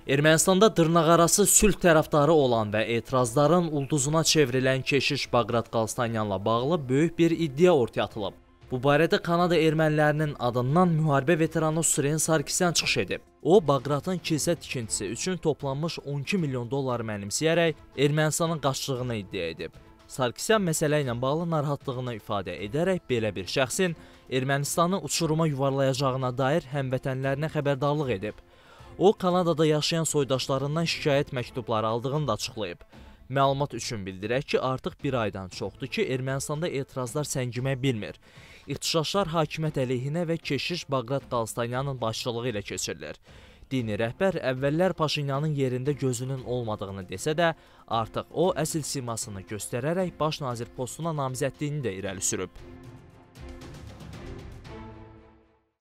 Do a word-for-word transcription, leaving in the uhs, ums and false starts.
Ermənistanda dırnaqarası sülh tərəfdarı olan və etirazların ulduzuna çevrilən keşiş Baqrat Qalstanyanla bağlı böyük bir iddia ortaya atılıb. Bu barədə Kanada ermənilərinin adından müharibə veteranı Suren Sarkisyan çıxış edib. O, Baqratın kilsə tikintisi üçün toplanmış on iki milyon dolları mənimsəyərək Ermənistanın qaçdığını iddia edib. Sarkisyan məsələ ilə bağlı narahatlığını ifadə edərək belə bir şəxsin Ermənistanı uçuruma yuvarlayacağına dair həmvətənlərinə xəbərdarlıq edib. O, Kanadada yaşayan soydaşlarından şikayət məktubları aldığını da açıqlayıb. Məlumat üçün bildirək ki, artıq bir aydan çoxdur ki, Ermənistanda etirazlar səngimək bilmir. İxtişaşlar hakimiyyət əleyhinə və keşiş Baqrat Qalstanyanın başçılığı ilə keçirilir. Dini rəhbər əvvəllər Paşinyanın yerində gözünün olmadığını desə də, artıq o, əsl simasını göstərərək baş nazir postuna namizədliyini də irəli sürüb.